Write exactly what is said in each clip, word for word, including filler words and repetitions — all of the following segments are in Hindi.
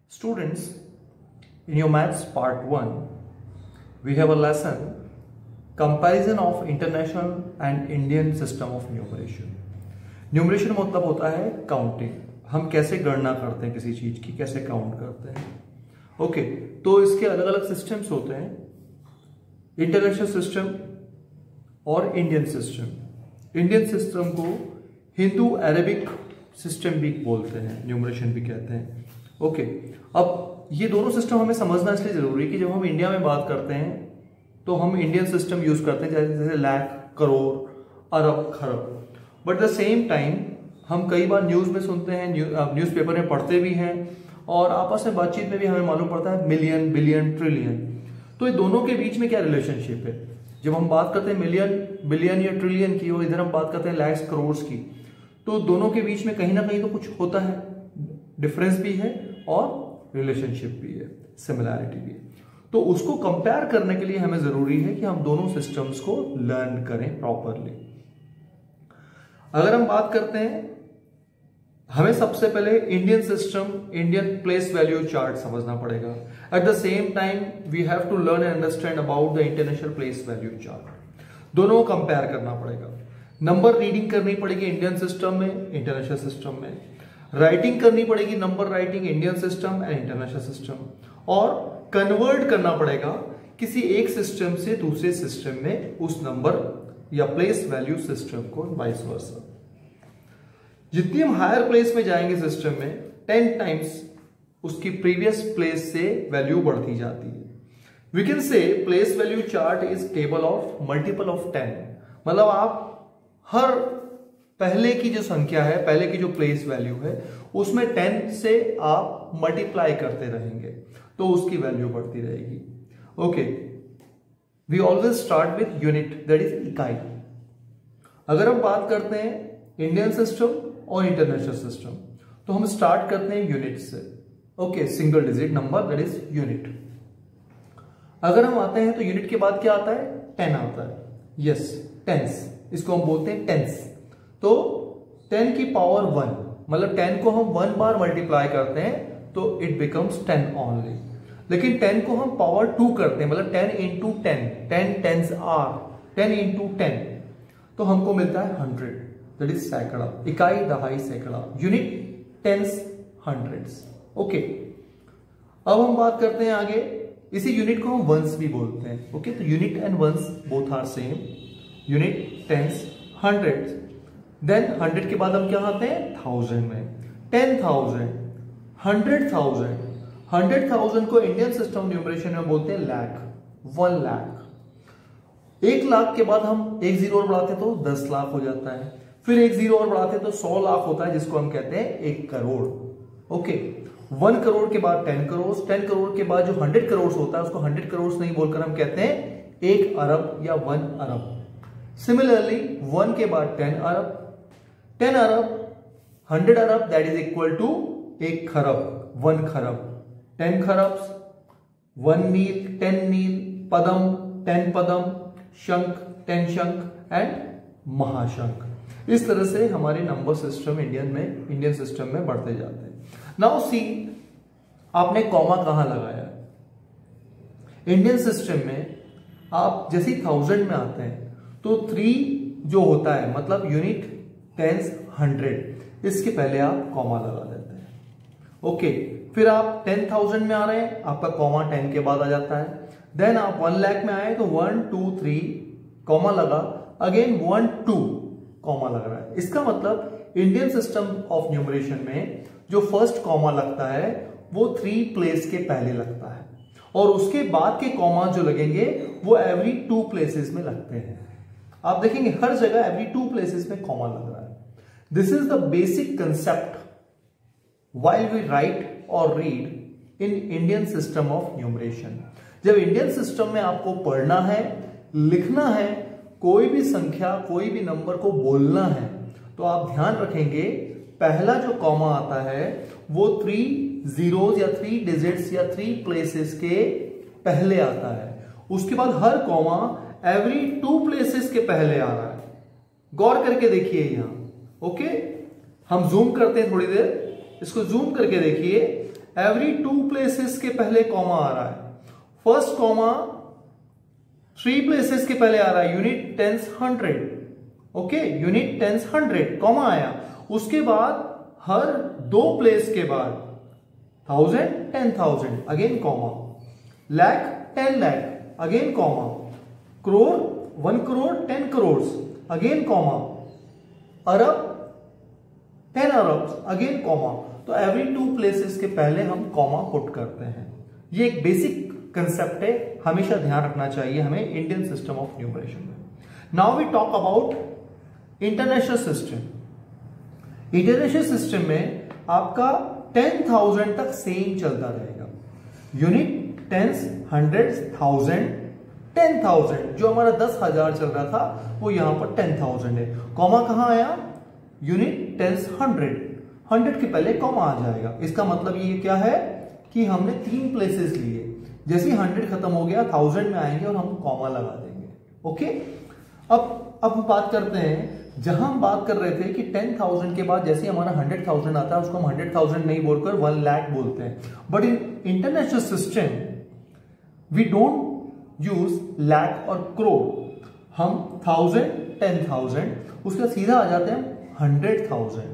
Students, in your maths part one, we have a lesson comparison of international and Indian system of numeration. Numeration मतलब होता है काउंटिंग, हम कैसे गणना करते हैं किसी चीज की, कैसे काउंट करते हैं. ओके okay, तो इसके अलग अलग सिस्टम्स होते हैं, इंटरनेशनल सिस्टम और इंडियन सिस्टम. इंडियन सिस्टम को हिंदू अरेबिक सिस्टम भी बोलते हैं, न्यूमरेशन भी कहते हैं. ओके okay, अब ये दोनों सिस्टम हमें समझना इसलिए जरूरी है कि जब हम इंडिया में बात करते हैं तो हम इंडियन सिस्टम यूज करते हैं, जैसे जैसे लाख, करोड़, अरब, खरब. बट द सेम टाइम हम कई बार न्यूज में सुनते हैं, न्यूज पेपर में पढ़ते भी हैं और आपस में बातचीत में भी हमें मालूम पड़ता है मिलियन, बिलियन, ट्रिलियन. तो ये दोनों के बीच में क्या रिलेशनशिप है? जब हम बात करते हैं मिलियन, बिलियन या ट्रिलियन की और इधर हम बात करते हैं लैक्स, करोड़ की, तो दोनों के बीच में कहीं ना कहीं तो कुछ होता है, डिफरेंस भी है और रिलेशनशिप भी है, सिमिलैरिटी भी है. तो उसको कंपेयर करने के लिए हमें जरूरी है कि हम दोनों सिस्टम्स को लर्न करें प्रॉपरली. अगर हम बात करते हैं, हमें सबसे पहले Indian system, Indian place value chart समझना पड़ेगा. At the same time we have to learn and understand about the international place value chart. दोनों को कंपेयर करना पड़ेगा. नंबर रीडिंग करनी पड़ेगी इंडियन सिस्टम में, इंटरनेशनल सिस्टम में. राइटिंग करनी पड़ेगी, number writing Indian system and international system. और कन्वर्ट करना पड़ेगा किसी एक सिस्टम से दूसरे सिस्टम में उस नंबर या प्लेस वैल्यू सिस्टम को, वाइस वर्सा. जितनी हम हायर प्लेस में जाएंगे सिस्टम में, टेन टाइम्स उसकी प्रीवियस प्लेस से वैल्यू बढ़ती जाती है. We can say place value chart is table of multiple of ten. मतलब आप हर पहले की जो संख्या है, पहले की जो प्लेस वैल्यू है, उसमें टेन से आप मल्टीप्लाई करते रहेंगे तो उसकी वैल्यू बढ़ती रहेगी. Okay, we always start with unit, that is इकाई. अगर हम बात करते हैं इंडियन सिस्टम और इंटरनेशनल सिस्टम, तो हम स्टार्ट करते हैं यूनिट से. Okay, single digit number, that is unit. अगर हम आते हैं तो यूनिट के बाद क्या आता है? टेन आता है. यस, टेंस, इसको हम बोलते हैं टेंस. तो टेन की पावर वन, मतलब टेन को हम वन बार मल्टीप्लाई करते हैं तो इट बिकम्स टेन ओनली. लेकिन टेन को हम पावर टू करते हैं, मतलब ten into ten, ten tens or, ten into ten, तो हमको मिलता है हंड्रेड, दैट इज सैकड़ा, इकाई, दहाई, सैकड़ा. Unit, tens, hundreds. ओके, अब हम बात करते हैं आगे. इसी यूनिट को हम वंस भी बोलते हैं. ओके, तो unit and ones both are same. Unit, tens, hundreds. Then hundred के बाद हम क्या आते हैं? थाउजेंड में. Ten thousand, hundred thousand. Hundred thousand को इंडियन सिस्टम न्यूमरेशन में बोलते हैं लाख, वन लाख. एक लाख के बाद हम एक जीरो और बढ़ाते तो दस लाख हो जाता है. फिर एक जीरो और बढ़ाते तो सौ लाख होता है, जिसको हम कहते हैं एक करोड़. ओके, वन करोड़ के बाद टेन करोड़, टेन करोड़ के बाद जो हंड्रेड करोड़ होता है उसको हंड्रेड करोड़ नहीं बोलकर हम कहते हैं एक अरब या वन अरब. सिमिलरली वन के बाद ten arab, ten arab, hundred arab, that is equal to एक kharab, one kharab. Ten kharabs, one neel, ten neel, padam, ten padam, shankh, ten shankh and mahashankh. इस तरह से हमारे नंबर सिस्टम इंडियन में, इंडियन सिस्टम में बढ़ते जाते हैं. नाउ सी, आपने कॉमा कहां लगाया? इंडियन सिस्टम में आप जैसे थाउजेंड में आते हैं तो थ्री जो होता है, मतलब यूनिट, टेंस, हंड्रेड, इसके पहले आप कॉमा लगा देते हैं. ओके, फिर आप टेन थाउजेंड में आ रहे हैं, आपका कॉमा टेन के बाद आ जाता है. देन आप वन लाख में आए तो वन टू थ्री कॉमा लगा, अगेन वन टू कॉमा लग रहा है. इसका मतलब इंडियन सिस्टम ऑफ न्यूमरेशन में जो फर्स्ट कॉमा लगता है वो थ्री प्लेस के पहले लगता है और उसके बाद के कॉमा जो लगेंगे वो एवरी टू प्लेसेस में लगते हैं. आप देखेंगे हर जगह एवरी टू प्लेसेस में कॉमा लग रहा है. This is the basic concept while we write or read in Indian system of numeration. जब इंडियन सिस्टम में आपको पढ़ना है, लिखना है, कोई भी संख्या, कोई भी नंबर को बोलना है, तो आप ध्यान रखेंगे पहला जो कॉमा आता है वो थ्री जीरोस या थ्री डिजिट्स या थ्री प्लेसेस के पहले आता है. उसके बाद हर कॉमा एवरी टू प्लेसेस के पहले आ रहा है. गौर करके देखिए यहां. ओके, हम जूम करते हैं थोड़ी देर, इसको जूम करके देखिए. एवरी टू प्लेसेस के पहले कॉमा आ रहा है, फर्स्ट कॉमा थ्री प्लेसेस के पहले आ रहा है, unit tens hundred, okay, unit tens hundred, comma आया, उसके बाद हर दो प्लेस के बाद thousand ten thousand, again comma, lakh ten lakh, again comma, crore one crore ten crore, again comma, arab ten arab, again comma. तो एवरी टू प्लेसेस के पहले हम कॉमा पुट करते हैं। ये एक बेसिक कंसेप्ट है, हमेशा ध्यान रखना चाहिए हमें इंडियन सिस्टम ऑफ न्यूमरेशन में। Now we talk about international system. International system में आपका टेन थाउजेंड तक सेम चलता रहेगा, unit tens hundred thousand ten thousand, जो हमारा दस हजार चल रहा था वो यहां पर टेन थाउजेंड है। कॉमा कहां आया, यूनिट टेंस हंड्रेड, हंड्रेड के पहले कॉमा आ जाएगा। इसका मतलब ये क्या है कि हमने तीन प्लेसेस लिए, जैसे ही हंड्रेड खत्म हो गया थाउजेंड में आएंगे और हम कॉमा लगा देंगे, ओके। अब अब हम बात करते हैं, जहां हम बात कर रहे थे कि टेन थाउजेंड के बाद जैसे हमारा हंड्रेड थाउजेंड आता है उसको हम हंड्रेड थाउजेंड नहीं बोलकर वन लाख बोलते हैं। But in international system we don't use lakh और करोड़, हम थाउजेंड टेन थाउजेंड, उसका सीधा आ जाते हैं हंड्रेड थाउजेंड।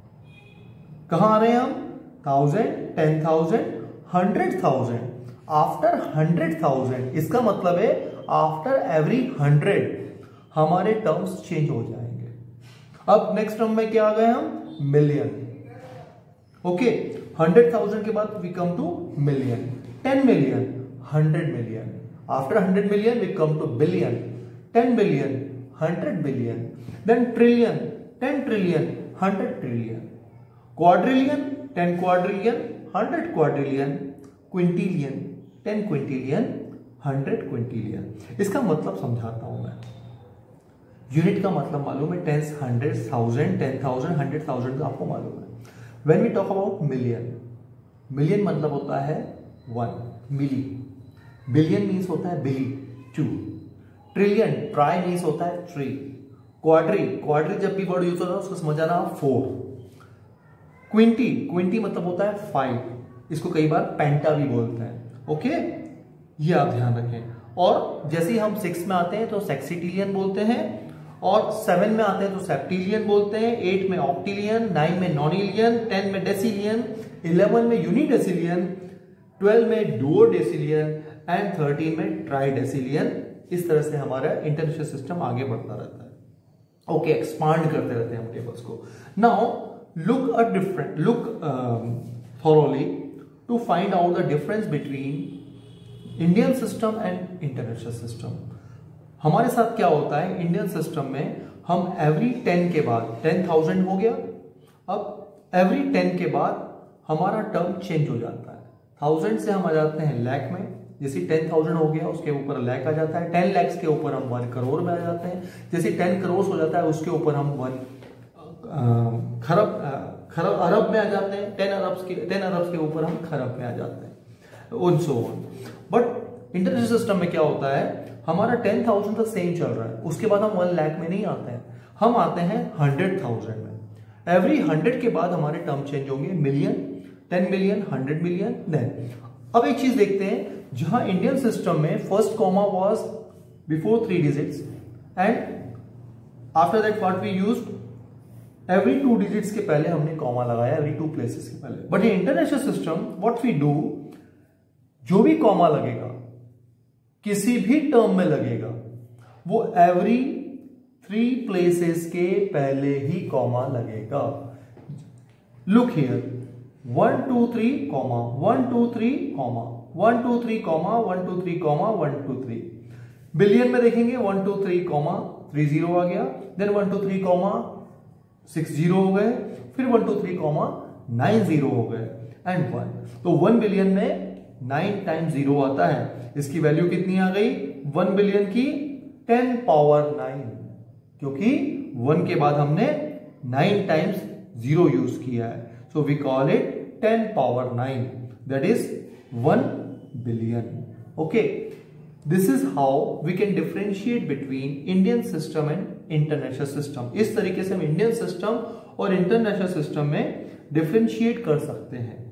कहां आ रहे हैं हम, thousand ten thousand hundred thousand, after hundred thousand, इसका मतलब है आफ्टर एवरी हंड्रेड हमारे टर्म्स चेंज हो जाएंगे। अब नेक्स्ट टर्म में क्या आ गए हम, मिलियन, ओके। हंड्रेड थाउजेंड के बाद we come to million, ten million, hundred million, after hundred million we come to billion, ten billion, hundred billion, then trillion, ten trillion, hundred trillion, quadrillion, ten quadrillion, hundred quadrillion, quintillion, ten quintillion, hundred quintillion. इसका मतलब समझाता हूं मैं। यूनिट का मतलब मालूम है, tens hundred thousand ten thousand hundred thousand का आपको मालूम है। When we talk about million, million मतलब होता है वन, मिली, बिलियन मीन्स होता है billi, two, trillion tri means होता है थ्री, क्वाड्री, क्वाड्री जब भी वर्ड यूज होता है उसको समझ आना फोर, क्विंटी, क्विंटी मतलब होता है फाइव, इसको कई बार पेंटा भी बोलते हैं, ओके, ये आप ध्यान रखें। और जैसे ही हम सिक्स में आते हैं तो सेक्सिटिलियन बोलते हैं, और सेवन में आते हैं तो सेप्टिलियन बोलते हैं, एट में ऑक्टिलियन, नाइन में नॉनिलियन, टेन में डेसिलियन, इलेवन में यूनिडेसिलियन, ट्वेल्व में डुओडेसिलियन एंड थर्टीन में ट्राइडेसिलियन। इस तरह से हमारा इंटरनेशनल सिस्टम आगे बढ़ता रहता है, ओके, एक्सपांड करते रहते हैं हम टेबल्स को। Now look a different look thoroughly to find out the difference between Indian system and international system. हमारे साथ क्या होता है इंडियन सिस्टम में, हम एवरी टेन के बाद, टेन थाउजेंड हो गया, अब एवरी टेन के बाद हमारा टर्म चेंज हो जाता है, थाउजेंड से हम आ जाते हैं लैख में, जैसे टेन थाउजेंड हो गया उसके ऊपर लैख आ जाता है, टेन लैक्स के ऊपर हम वन करोड़ में आ जाते हैं, जैसे टेन करोड़ हो जाता है उसके ऊपर हम वन खरब खरब अरब में आ जाते हैं, टेन अरब के टेन अरब के ऊपर हम खरब में आ जाते हैं, और so on. But international system में क्या होता है, हमारा टेन थाउजेंड तक सेम चल रहा है, उसके बाद हम वन लाख में नहीं आते हैं, हम आते हैं हंड्रेड थाउजेंड में। एवरी हंड्रेड के बाद हमारे टर्म चेंज होंगे, million, ten million, hundred million. Then अब एक चीज देखते हैं, जहां इंडियन सिस्टम में first comma was before three digits and after that what we used, every two digits के पहले हमने कॉमा लगाया, एवरी टू प्लेसेस के पहले। But in international system what we do, जो भी कॉमा लगेगा किसी भी टर्म में लगेगा वो एवरी थ्री प्लेसेस के पहले ही कॉमा लगेगा। Look here, one two three comma, one two three comma, one two three comma, one two three comma, one two three. Billion में देखेंगे one two three comma three zero आ गया, then one two three comma six zero हो गए, फिर one two three comma nine zero हो गए एंड वन। तो वन बिलियन में नाइन टाइम्स जीरो आता है, इसकी वैल्यू कितनी आ गई, वन बिलियन की टेन पावर नाइन, क्योंकि वन के बाद हमने नाइन टाइम्स जीरो यूज किया है, so we call it ten power nine, that is one billion. Okay, this is how we can differentiate between Indian system and international system. इस तरीके से हम इंडियन सिस्टम और इंटरनेशनल सिस्टम में डिफरेंशिएट कर सकते हैं।